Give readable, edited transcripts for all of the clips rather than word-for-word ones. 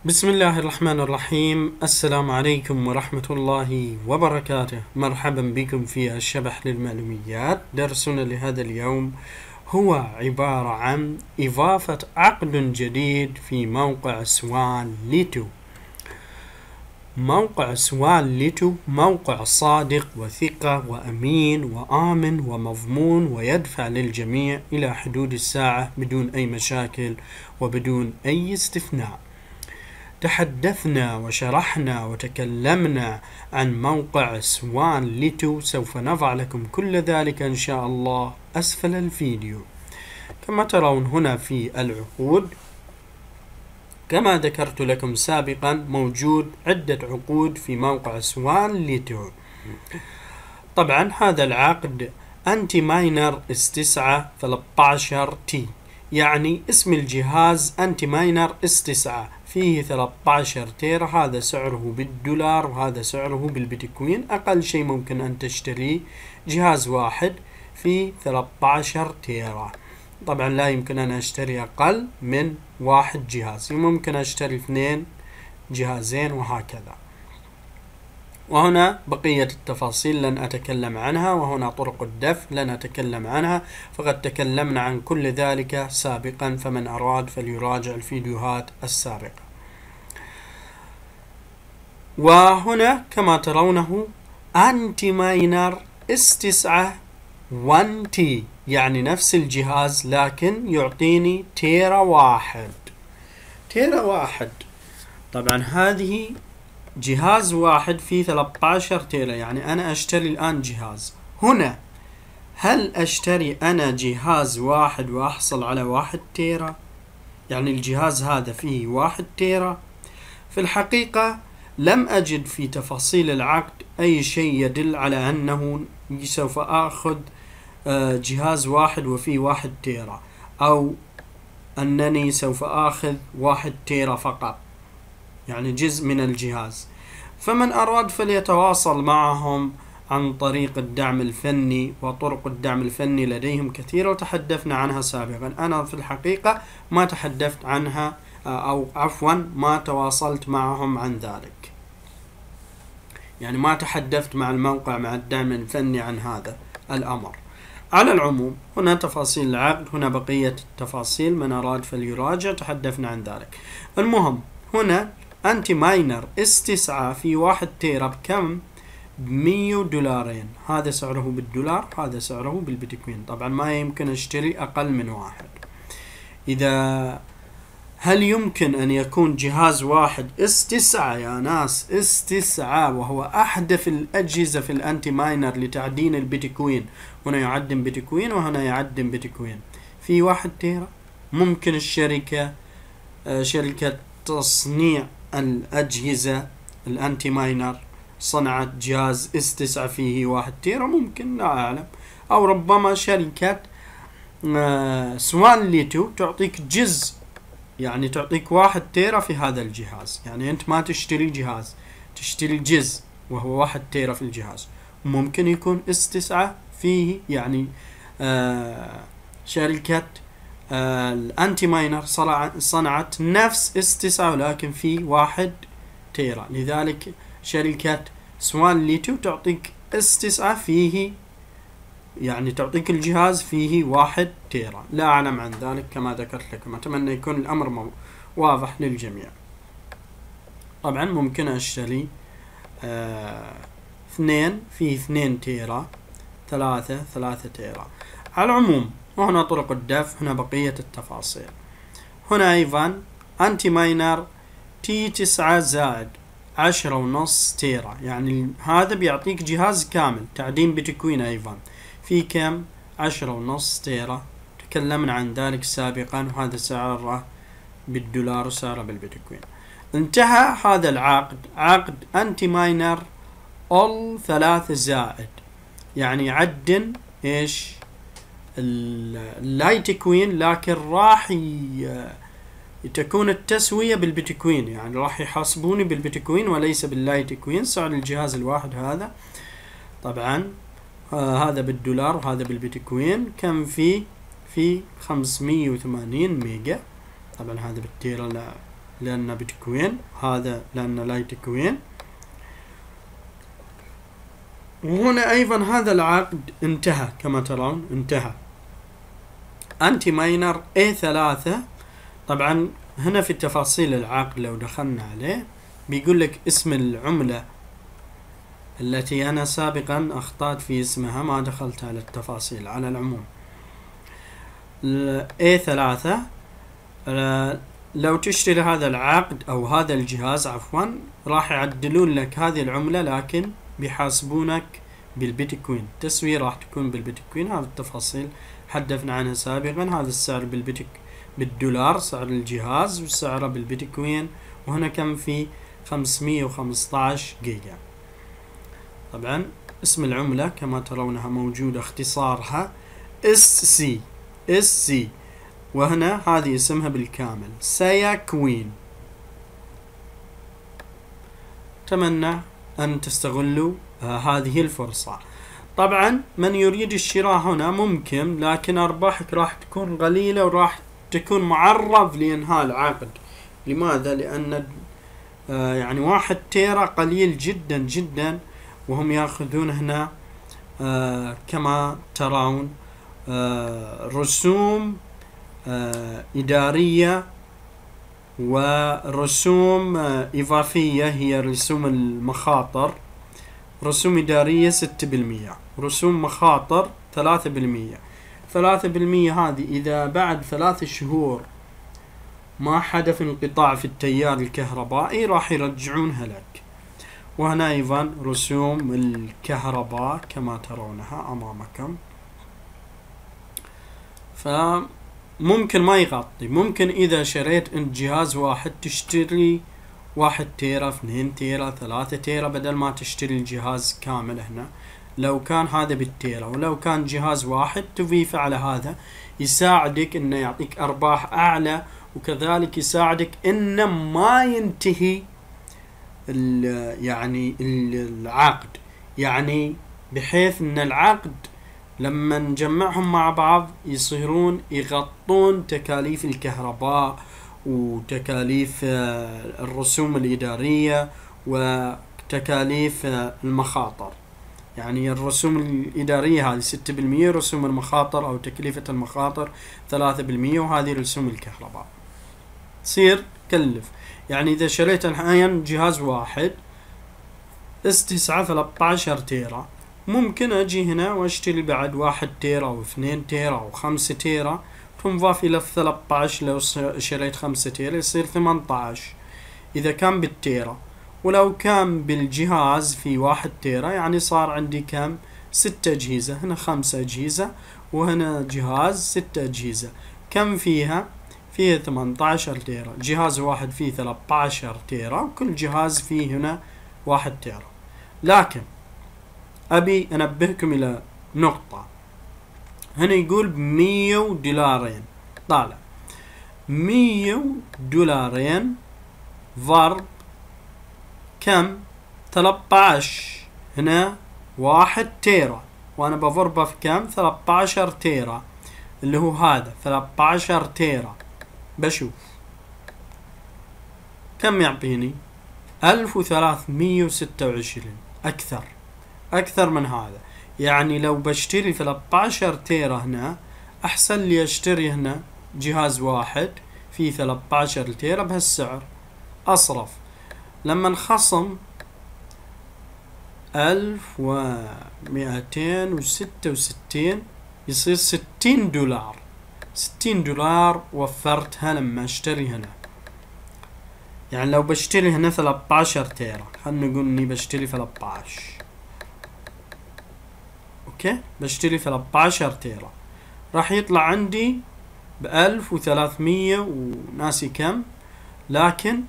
بسم الله الرحمن الرحيم. السلام عليكم ورحمة الله وبركاته. مرحبا بكم في الشبح للمعلوميات. درسنا لهذا اليوم هو عبارة عن إضافة عقد جديد في موقع سوان ليتو. موقع سوان ليتو موقع صادق وثقة وأمين وآمن ومضمون ويدفع للجميع إلى حدود الساعة بدون أي مشاكل وبدون أي استثناء. تحدثنا وشرحنا وتكلمنا عن موقع سوان ليتو، سوف نضع لكم كل ذلك إن شاء الله أسفل الفيديو. كما ترون هنا في العقود، كما ذكرت لكم سابقا موجود عدة عقود في موقع سوان ليتو. طبعا هذا العقد أنتي ماينر اس 9 13 تي، يعني اسم الجهاز أنتي ماينر اس 9، فيه 13 تيرا. هذا سعره بالدولار وهذا سعره بالبيتكوين. أقل شيء ممكن أن تشتري جهاز واحد في 13 تيرا. طبعا لا يمكن أن أشتري أقل من واحد جهاز، ممكن أشتري 2 جهازين وهكذا. وهنا بقية التفاصيل لن أتكلم عنها، وهنا طرق الدفع لن أتكلم عنها، فقد تكلمنا عن كل ذلك سابقا، فمن أراد فليراجع الفيديوهات السابقة. وهنا كما ترونه أنتي ماينر اس 9 1 تي، يعني نفس الجهاز لكن يعطيني تيرا واحد. طبعا هذه جهاز واحد فيه 13 تيرا، يعني أنا أشتري الآن جهاز. هنا هل أشتري أنا جهاز واحد وأحصل على 1 تيرا؟ يعني الجهاز هذا فيه 1 تيرا؟ في الحقيقة لم أجد في تفاصيل العقد أي شيء يدل على أنه سوف أخذ جهاز واحد وفيه 1 تيرا، أو أنني سوف أخذ 1 تيرا فقط، يعني جزء من الجهاز. فمن أراد فليتواصل معهم عن طريق الدعم الفني، وطرق الدعم الفني لديهم كثيرة وتحدثنا عنها سابقا. أنا في الحقيقة ما تحدثت عنها، أو عفوا ما تواصلت معهم عن ذلك، يعني ما تحدثت مع الموقع مع الدعم الفني عن هذا الأمر. على العموم هنا تفاصيل العقد، هنا بقية التفاصيل، من أراد فليراجع، تحدثنا عن ذلك. المهم هنا أنتي ماينر اس 9 في 1 تيرا بكم؟ $100. هذا سعره بالدولار، هذا سعره بالبيتكوين. طبعا ما يمكن أشتري أقل من واحد. هل يمكن أن يكون جهاز واحد اس 9 يا ناس، اس 9 وهو أحدث الأجهزة في الأنتي ماينر لتعدين البيتكوين، هنا يعدن بيتكوين وهنا يعدن بيتكوين، في 1 تيرا؟ ممكن الشركة شركة تصنيع الأجهزة الأنتي ماينر صنعت جهاز اس 9 فيه 1 تيرا، ممكن، لا أعلم. أو ربما شركة سوان ليتو تعطيك جزء، يعني تعطيك 1 تيرا في هذا الجهاز، يعني أنت ما تشتري جهاز، تشتري جزء وهو 1 تيرا في الجهاز. ممكن يكون اس 9 فيه، يعني شركة الأنتي ماينر صنعت نفس اس 9 ولكن في 1 تيرا، لذلك شركة سوان ليتو تعطيك اس 9 فيه، يعني تعطيك الجهاز فيه 1 تيرا. لا أعلم عن ذلك كما ذكرت لكم، أتمنى يكون الأمر واضح للجميع. طبعا ممكن أشتري 2 فيه 2 تيرا، 3 تيرا. على العموم وهنا طرق الدفع، هنا بقية التفاصيل. هنا أيضا أنتي ماينر تي 9 زائد 10.5 تيرا، يعني هذا بيعطيك جهاز كامل تعدين بيتكوين أيضا في كم؟ 10.5 تيرا. تكلمنا عن ذلك سابقا، وهذا سعره بالدولار وسعره بالبيتكوين. انتهى هذا العقد، عقد أنتي ماينر أول 3 زائد، يعني يعدن إيش؟ اللايتكوين، لكن راح تكون التسوية بالبيتكوين، يعني راح يحاسبوني بالبيتكوين وليس باللايتكوين. سعر الجهاز الواحد هذا طبعا هذا بالدولار وهذا بالبيتكوين، كم في 580 ميجا. طبعا هذا بالتيرا لا لأنه بيتكوين، هذا لأنه لايتكوين. وهنا أيضا هذا العقد انتهى كما ترون، انتهى. أنتي ماينر A3. طبعا هنا في تفاصيل العقد لو دخلنا عليه بيقول لك اسم العملة التي أنا سابقا أخطأت في اسمها، ما دخلت على التفاصيل. على العموم A3 لو تشتري هذا العقد أو هذا الجهاز عفوا راح يعدلون لك هذه العملة، لكن بيحاسبونك بالبيتكوين. التسوية راح تكون بالبيتكوين. هذه التفاصيل حدثنا عنها سابقا. هذا السعر بالدولار سعر الجهاز، وسعره بالبيتكوين. وهنا كم في 515 جيجا. طبعا اسم العملة كما ترونها موجودة، اختصارها SC. وهنا هذه اسمها بالكامل سيكوين. أتمنى أن تستغلوا هذه الفرصة. طبعا من يريد الشراء هنا ممكن، لكن أرباحك راح تكون قليلة وراح تكون معرض لإنهاء العقد. لماذا؟ لأن يعني 1 تيرا قليل جدا جدا، وهم يأخذون هنا كما ترون رسوم إدارية ورسوم إضافية، هي رسوم المخاطر. رسوم إدارية 6%، رسوم مخاطر 3%. 3% هذه إذا بعد 3 شهور ما حدث انقطاع في التيار الكهربائي راح يرجعونها لك. وهنا أيضا رسوم الكهرباء كما ترونها أمامكم. فممكن ما يغطي. ممكن إذا شريت أنت جهاز واحد تشتري 1 تيرا 2 تيرا 3 تيرا، بدل ما تشتري الجهاز كامل هنا. لو كان هذا بالتيرا، ولو كان جهاز واحد تضيف على هذا، يساعدك انه يعطيك ارباح اعلى، وكذلك يساعدك انه ما ينتهي يعني العقد، يعني بحيث ان العقد لما نجمعهم مع بعض يصيرون يغطون تكاليف الكهرباء وتكاليف الرسوم الإدارية وتكاليف المخاطر. يعني الرسوم الإدارية هذه 6%، رسوم المخاطر أو تكلفة المخاطر 3%، وهذه رسوم الكهرباء تصير تكلف. يعني إذا شريت الحين جهاز واحد S9 13 تيرا، ممكن أجي هنا وأشتري بعد 1 تيرا و2 تيرا و5 تيرا، تنضاف إلى 13. لو شريت 5 تيرا يصير 18 إذا كان بالتيرا. ولو كان بالجهاز في 1 تيرا يعني صار عندي كم؟ 6 أجهزة. هنا 5 أجهزة، وهنا جهاز 6 أجهزة. كم فيها؟ فيها 18 تيرا. جهاز واحد فيه 13 تيرا، وكل جهاز فيه هنا 1 تيرا. لكن أبي أنبهكم إلى نقطة. هنا يقول $100. طالع $100 ضرب كم؟ 13. هنا 1 تيرا، وأنا بضربه في كم؟ 13 تيرا، اللي هو هذا 13 تيرا. بشوف كم يعطيني. 1326. أكثر من هذا. يعني لو بشتري 13 تيرا هنا، أحسن لي أشتري هنا جهاز واحد فيه 13 تيرا بهالسعر، أصرف. لما نخصم 1266 يصير $60. $60 وفرتها لما اشتري هنا. يعني لو بشتري هنا 13 تيرا، خلنا نقول اني بشتري 13. اوكي، بشتري 13 تيرا، راح يطلع عندي ب1300 وناسي كم. لكن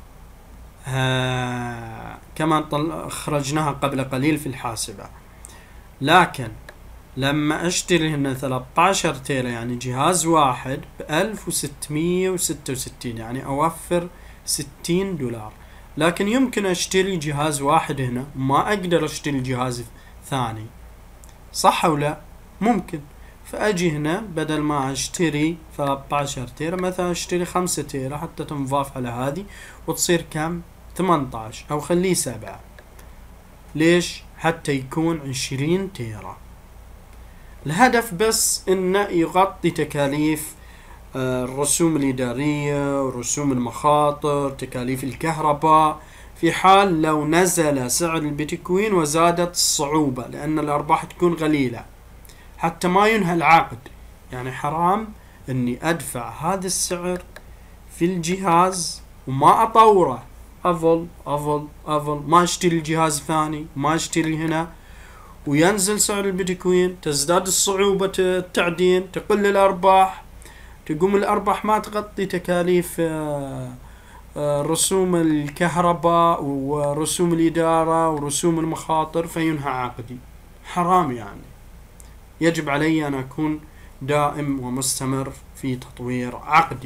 كمان خرجناها قبل قليل في الحاسبة. لكن لما اشتري هنا 13 تيرا يعني جهاز واحد ب1666، يعني اوفر $60. لكن يمكن اشتري جهاز واحد هنا، ما اقدر اشتري جهاز ثاني، صح او لا؟ ممكن. فأجي هنا بدل ما أشتري 13 تيرا مثلا أشتري 5 تيرا حتى تنضاف على هذه وتصير كم؟ 18 أو خليه 7. ليش؟ حتى يكون 20 تيرا. الهدف بس إنه يغطي تكاليف الرسوم الإدارية ورسوم المخاطر، تكاليف الكهرباء، في حال لو نزل سعر البيتكوين وزادت الصعوبة، لأن الأرباح تكون قليلة حتى ما ينهى العقد. يعني حرام إني أدفع هذا السعر في الجهاز وما أطوره، أظل ما أشتري الجهاز ثاني، ما أشتري هنا، وينزل سعر البيتكوين، تزداد الصعوبة التعدين، تقل الأرباح، تقوم الأرباح ما تغطي تكاليف رسوم الكهرباء ورسوم الإدارة ورسوم المخاطر، فينهى عقدي. حرام يعني. يجب علي أن أكون دائم ومستمر في تطوير عقدي.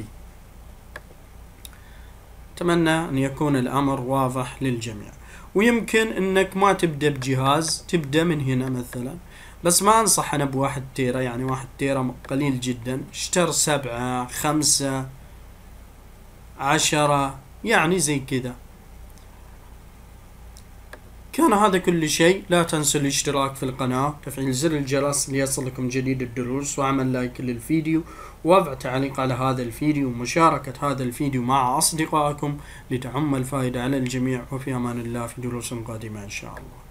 أتمنى أن يكون الأمر واضح للجميع. ويمكن أنك ما تبدأ بجهاز، تبدأ من هنا مثلا، بس ما أنصح أنا ب1 تيرا، يعني 1 تيرا قليل جدا. اشتر 7 5 10 يعني زي كذا. كان هذا كل شيء. لا تنسوا الاشتراك في القناة، تفعيل زر الجرس ليصلكم جديد الدروس، وعمل لايك للفيديو، ووضع تعليق على هذا الفيديو، ومشاركة هذا الفيديو مع أصدقائكم لتعم الفائدة على الجميع. وفي أمان الله، في دروس قادمة إن شاء الله.